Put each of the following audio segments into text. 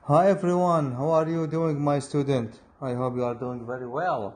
Hi everyone, how are you doing, my student? I hope you are doing very well.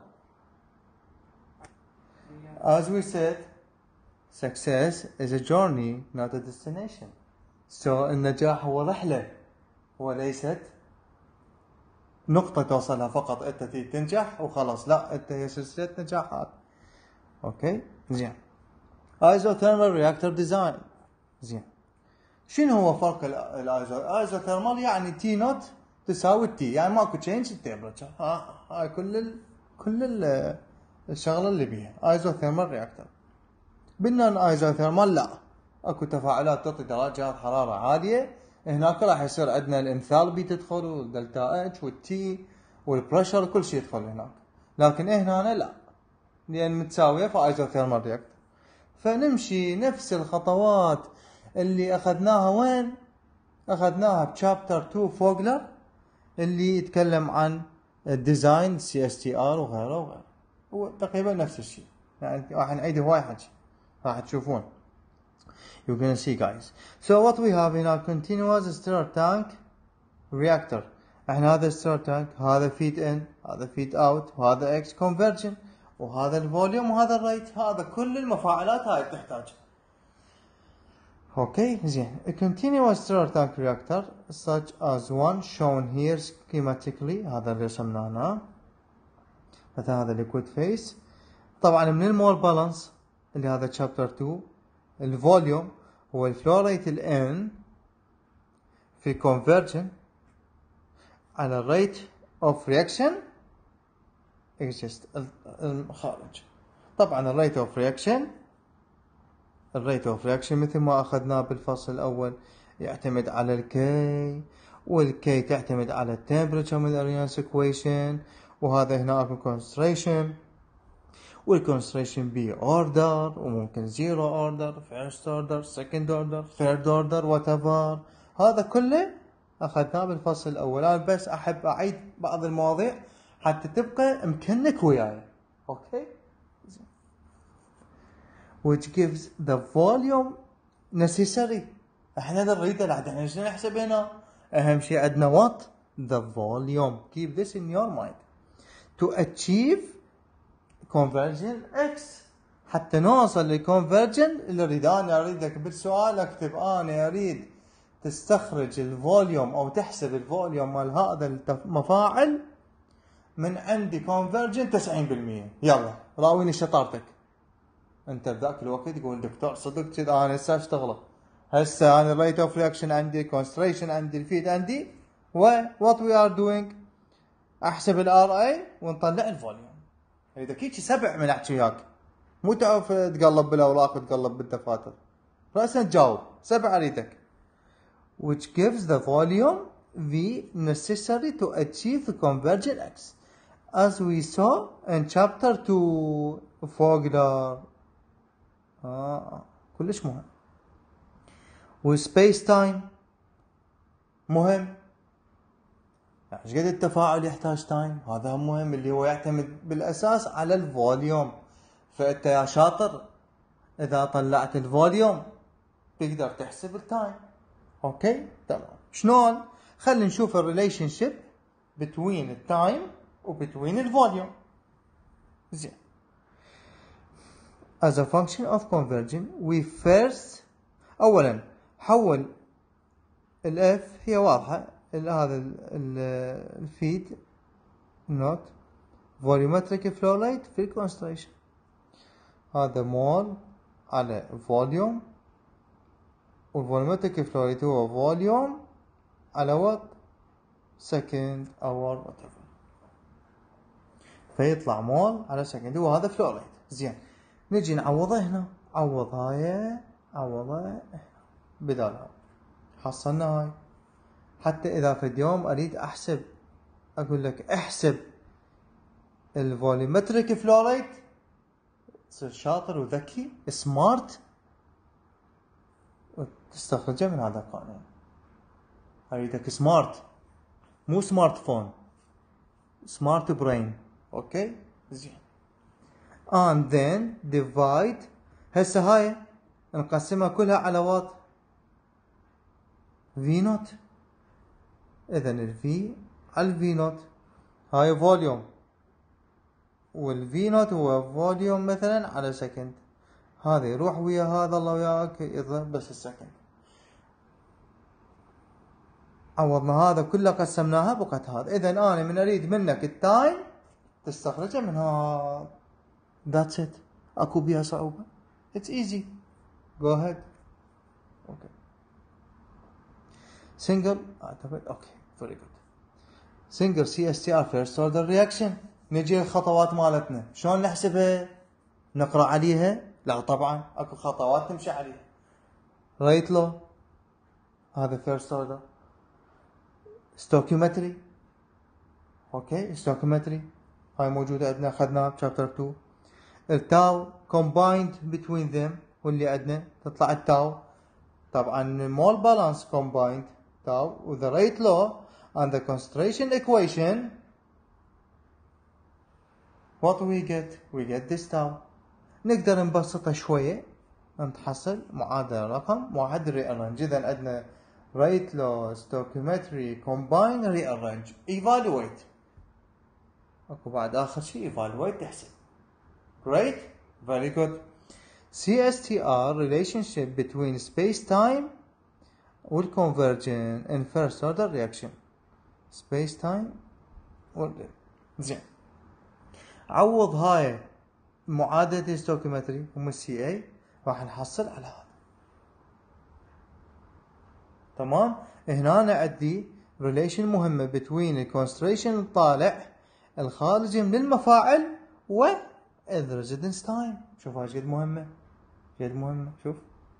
As we said, success is a journey, not a destination. So النجاح هو رحلة وليست نقطة توصلها فقط. أنت تنجح وخلاص، لا، أنت هي سلسلة نجاحات. أوكي؟ زين. Isothermal reactor design. زين. شنو هو فرق الايزوثيرمال؟ يعني تي نوت تساوي تي، يعني ماكو تشينج التمبرتشر. هاي كل الشغله اللي بيها ايزوثيرمال رياكتور. بالنون ايزوثيرمال لا، اكو تفاعلات تعطي درجات حراره عاليه، هناك راح يصير عندنا الانثالبي تدخل والدلتا اتش والتي والبريشر كل شيء يدخل هناك، لكن هنا لا، لان متساويه في ايزوثيرمال رياكتور. فنمشي نفس الخطوات اللي اخذناها وين؟ اخذناها بشابتر 2 فوغلر اللي يتكلم عن الديزاين CSTR وغيره. هو تقريبا نفس الشيء، يعني راح نعيد هواي حكي راح تشوفون. You're gonna see guys. So what we have in our continuous stir tank reactor. احنا هذا stir tank، هذا feed in، هذا feed out، وهذا X conversion، وهذا الفوليوم وهذا الريت. هذا كل المفاعلات هاي بتحتاج. Okay, زين. A continuous stir tank reactor such as one shown here schematically. هذا اللي رسمناه هنا. مثلا هذا liquid phase. طبعا من المول بالانس اللي هذا chapter 2. الفوليوم هو الفلو ريت N في conversion على الريت of reaction exist الخارج. طبعا الريت of reaction مثل ما أخذناه بالفصل الأول يعتمد على الكي، والكي تعتمد على التمبريتشر من الاريانس equation، وهذا هنا اكو concentration، والكونستريشن بي اوردر، وممكن زيرو اوردر، فيرست اوردر، سكند اوردر، ثيرد اوردر، وات ايفر. هذا كله أخذناه بالفصل الأول. أنا بس أحب أعيد بعض المواضيع حتى تبقى مكنك وياي. أوكي. which gives the volume necessary. احنا نريد احنا شنو نحسب هنا؟ اهم شيء عندنا what the volume. keep this in your mind to achieve conversion x. حتى نوصل للconversion اللي اريد. انا اريدك بالسؤال اكتب انا اريد تستخرج الفوليوم او تحسب الفوليوم مال هذا المفاعل من عندي conversion 90%. يلا راويني شطارتك. انت بذاك الوقت تقول دكتور صدق كذا انا هسه اشتغله. هسه انا الريت اوف رياكشن عندي، concentration عندي، الفيد عندي، what we are doing احسب الار اي ونطلع الفوليوم. اذا كيتش سبع من احكي وياك، مو تعرف تقلب بالاوراق وتقلب بالدفاتر، راسا تجاوب. سبع اريدك. which gives the volume V necessary to achieve the conversion X as we saw in chapter 2 Fogler. كلش مهم. وسبيس تايم مهم. يعني ايش قد التفاعل يحتاج تايم؟ هذا مهم، اللي هو يعتمد بالاساس على الفوليوم. فانت يا شاطر اذا طلعت الفوليوم تقدر تحسب التايم. اوكي تمام. شلون؟ خلينا نشوف الريليشن شيب بين التايم وبين الفوليوم. زين. as a function of conversion we first اولا حول الاف، هي واضحه، هذا الفيد نوت volumetric flow rate في الكونستريشن. هذا مول على فوليوم، والvolumetric flow rate هو فوليوم على وات سكند اور وات ايفر، فيطلع مول على سكند، هو هذا فلو ريت. زين نجي نعوضه هنا. عوض هاي عوضه بدالها، حصلنا هاي. حتى اذا في اليوم اريد احسب، اقول لك احسب الفوليومتريك فلو ريت، تصير شاطر وذكي سمارت وتستخرجه من هذا القانون. اريدك سمارت، مو سمارت فون، سمارت برين. اوكي زين. and then divide. هسه هاي نقسمها كلها على وات في نوت. اذا الفي على الفي نوت هاي فوليوم، والفي نوت هو فوليوم مثلا على سكند، هذا يروح ويا هذا الله وياك يظهر بس السكند. عوضنا هذا كله قسمناها بقت هذا. اذا انا من اريد منك التايم تستخرجه من هذا. That's it. اكو بيها صعوبة. It's easy. Go ahead. Okay. Single اعتقد okay very good. Single CSTR first order reaction. نجي الخطوات مالتنا شلون نحسبها؟ نقرأ عليها؟ لا طبعا اكو خطوات تمشي عليها. Rate law هذا first order. Stoichiometry اوكي stoichiometry هاي موجودة عندنا اخذناها بشابتر 2. التاو combined between them واللي عندنا تطلع التاو طبعا mole balance combined تاو with the rate law and the concentration equation. what do we get this تاو. نقدر نبسطها شوية نتحصل معادلة رقم واحد rearrange. اذا عندنا rate law stoichiometry combine rearrange evaluate. اكو بعد اخر شيء evaluate تحسب. Great, very good. CSTR relationship between space-time will convergence in first order reaction. Space-time زين. عوض هاي معادلة ستوكيومتري هم السي اي راح نحصل على هذا. تمام؟ هنا أنا عندي relation مهمة between الكونستريشن الطالع الخارجي من المفاعل و الريزيدنس تايم. شوف هاي جد مهمة جد مهمة. شوف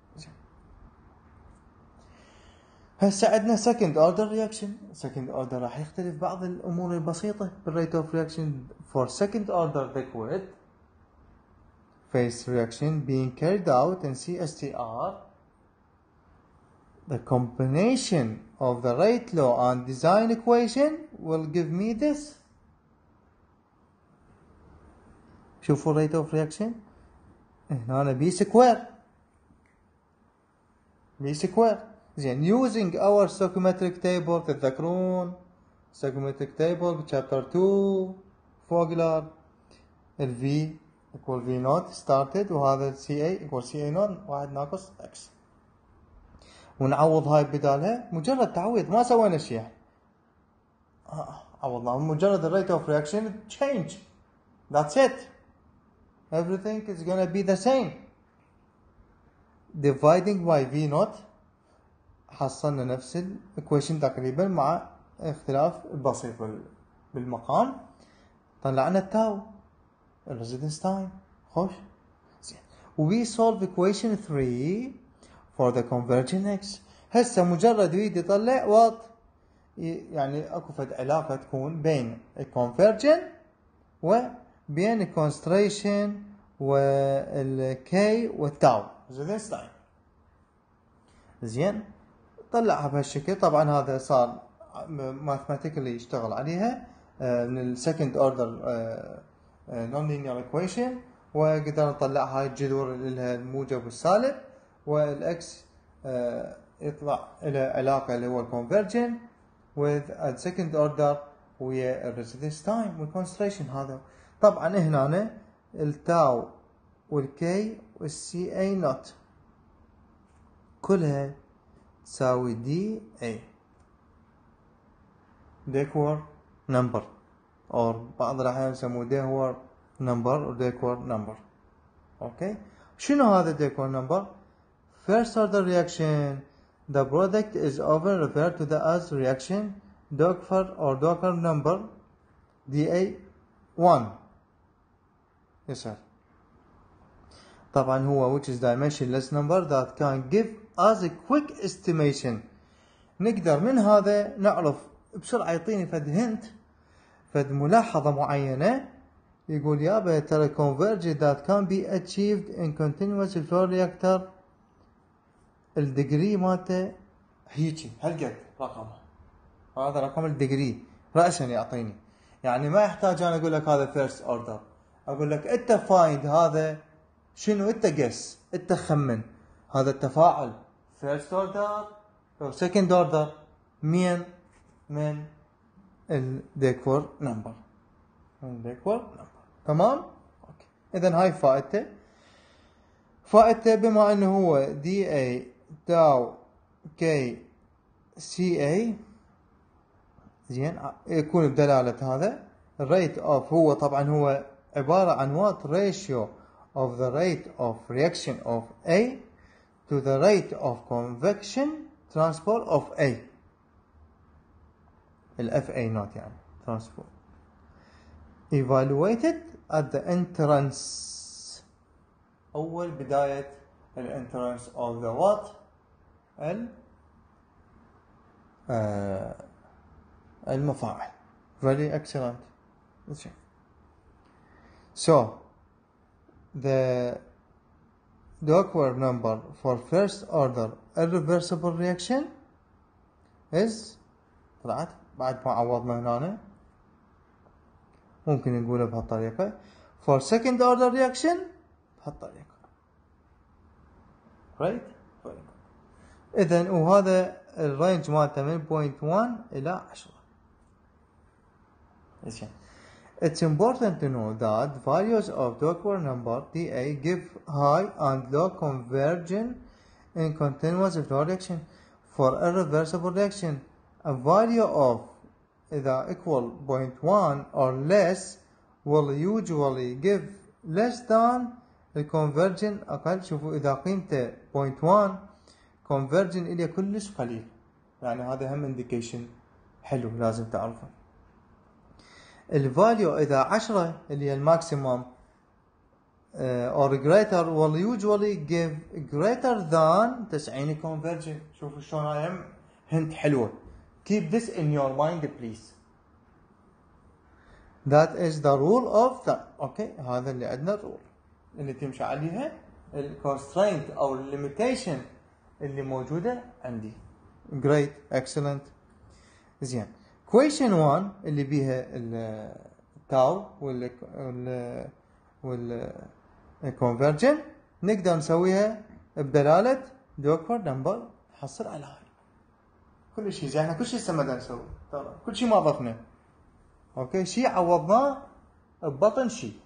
هسه عندنا second order reaction. second order راح يختلف بعض الأمور البسيطة بالrate of reaction. for second order liquid phase reaction being carried out in CSTR, the combination of the rate law and design equation will give me this. شوفوا rate of reaction هنا أنا بي سكوير زين. using our stoichiometric table تتذكرون stoichiometric table chapter 2 فوقلر ال V equal V naught started وهذا ال CA equal CA naught واحد ناقص X ونعوض هاي بدالها مجرد تعويض ما سوينا شيء. عوضنا مجرد ال rate of reaction change. That's it. Everything is gonna be the same. Dividing by V naught حصلنا نفس equation تقريبا مع اختلاف بسيط بالمقام. طلعنا التاو الريزيدنس تايم. خوش زين. we solve equation 3 for the convergent x. هسه مجرد يريد يطلع وات يعني اكو فد علاقة تكون بين الكونفرجن وبين الكونستريشن والكي والتاو ريزيدنس تايم. زين طلعها بهالشكل. طبعا هذا صار ماثماتيكالي يشتغل عليها من السكند اوردر نون لينير ايكويشن وقدرنا نطلع هاي الجذور اللي لها الموجب والسالب والاكس يطلع الى علاقه اللي هو الكونفرجن with a second order ويا الريزيدنس تايم والكونستريشن. هذا طبعا هنا التاو والكي والسي اي نوت كلها تساوي دي اي ديكور نمبر او بعض الاحيان يسموه ديكور نمبر او ديكور نمبر. اوكي شنو هذا ديكور نمبر؟ first order reaction the product is often referred to the as reaction Docker or Docker number DA1. يسار طبعا هو which is dimensionless number that can give us a quick estimation. نقدر من هذا نعرف بسرعة يعطيني فد هنت فد ملاحظة معينة يقول يابا ترى converge that can be achieved in continuous flow reactor الديجري مالته هيجي هالقد رقمه. هذا رقم الديجري رأسا يعطيني يعني ما يحتاج انا اقول لك هذا first order. اقول لك انت find هذا شنو انت guess انت خمن هذا التفاعل first order او second order مين من الديكور نمبر. تمام؟ اوكي. اذا هاي فائدته بما انه هو دي اي تاو كي سي اي، زين، يكون بدلالة هذا الريت اوف، هو طبعا هو عبارة عن what ratio of the rate of reaction of A to the rate of convection transfer of A، ال FA not يعني transfer evaluated at the entrance، أول بداية entrance of the what المفاعل. Very excellent. So the Duckworth number for first order irreversible reaction is، طلعت بعد ما عوضنا هنا ممكن نقوله بهالطريقة. For second order reaction بهالطريقة. Right? إذن وهذا الرينج مالته من 0.1 إلى 10. It's important to know that values of Duckworth number dA give high and low conversion in continuous flow reaction. For irreversible reaction, a value of إذا equal 0.1 or less will usually give less than the conversion أقل. شوفوا إذا قيمته 0.1 conversion إليه كلش قليل، يعني هذا هم indication حلو لازم تعرفه. الفاليو إذا 10 اللي هي الماكسيموم or greater will usually give greater than 90 conversion. شوفوا شلون هاي هم هنت حلوة. Keep this in your mind please. That is the rule of thumb. اوكي، هذا اللي عندنا الرول اللي تمشي عليها الكونسترينت او الليميتيشن اللي موجودة عندي. Great, excellent. زين. Question 1 اللي بيها التاو والconversion نقدر نسويها بدلالة Duckworth number، نحصل على هاي كل شيء. زين، احنا كل شيء بدنا نسوي، ترى كل شيء ما ضفنا. اوكي، شيء عوضناه ببطن شيء.